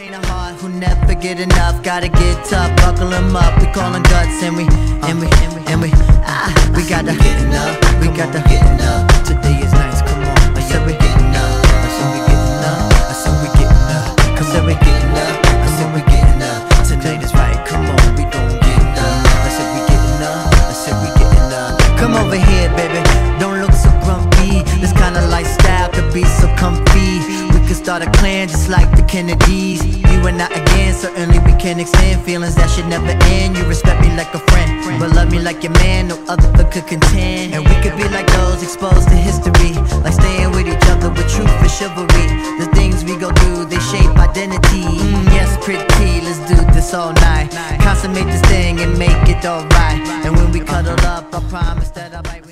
faint of heart who never get enough. Gotta get tough, buckle them up. We callin' guts and we gotta get enough. We gotta get enough. Today is nice, come on. I said we getting up. I said we getting up. I said we getting up. Come on, we getting up. I said we getting up. Tonight is right, come on, we gon' get up. I said we getting up. I said we getting up. Come over here, baby. Don't look so grumpy. This kind of lifestyle could be so comfy. We could start a clan just like the Kennedys. You and I again, certainly we can extend feelings that should never end. You respect me like a friend, but love me like your man, no other could contend. And we could be like those exposed to history, like staying with each other with truth and chivalry. The things we go do, they shape identity. Yes, pretty, let's do this all night. Consummate this thing and make it alright. And when we cuddle up, I promise that I'll